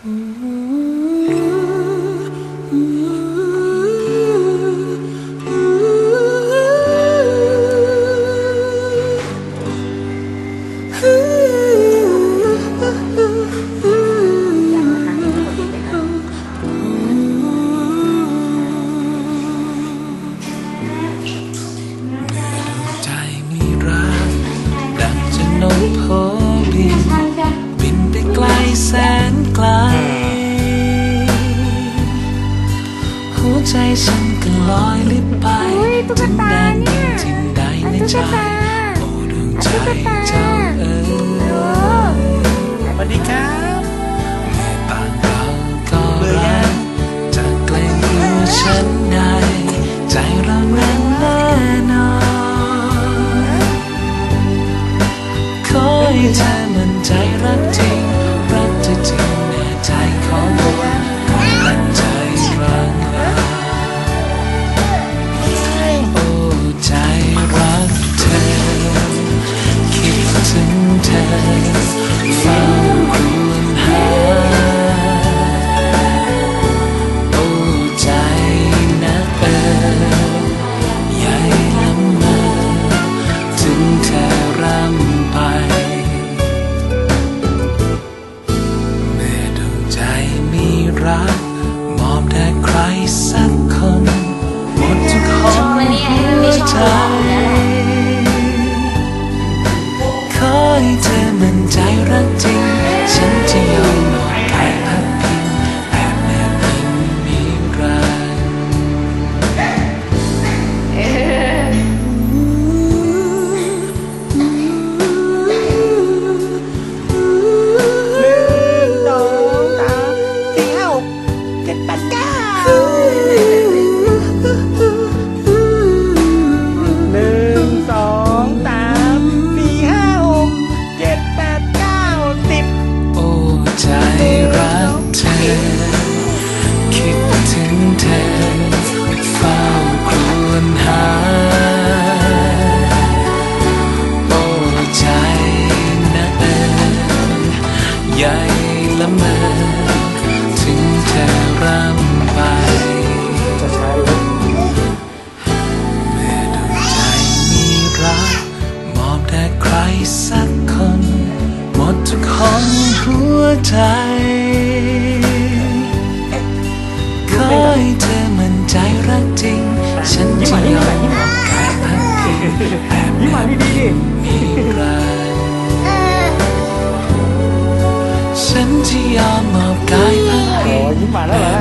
หัวใจฉันก็ลอยลิบไปถึงแดนดินที่ใดในใจโอ้ดวงใจเจ้าสวัสดีครับเมื่อต่างเราก็รักจะเกรงกลัวฉันได้ใจเราแน่แน่นอนขอให้เธอมั่นใจรักจริงรักเธอจริงแน่ใจของเรามั่นใจรักโอ้ใจรักเธอคิดถึงเธอเฝ้าครวญหาโอ้ใจนะใหญ่ละเมอถึงเธอร่ำไปเมื่อดวงใจมีรักมอบแด่ใครสักคนหมดทุกห้องหัวใจขอให้เธอมั่นใจรักจริงฉันจะยอมมอบกายพักพิงแอบแนบอิงมีรักใจรักเธอคิดถึงเธอเฝ้าครวญหาโอ้ใจนะใหญ่ละเมอถึงเธอร่ำไปเมื่อดวงใจมีรักมอบแด่ใครสักคนหมดทุกห้องหัวใจขอให้เธอมั่นใจรักจริงฉันจะยอมมอบกายพักพิงแอบแนบอิงมีรักฉันจะยอมมอบกายพักพิง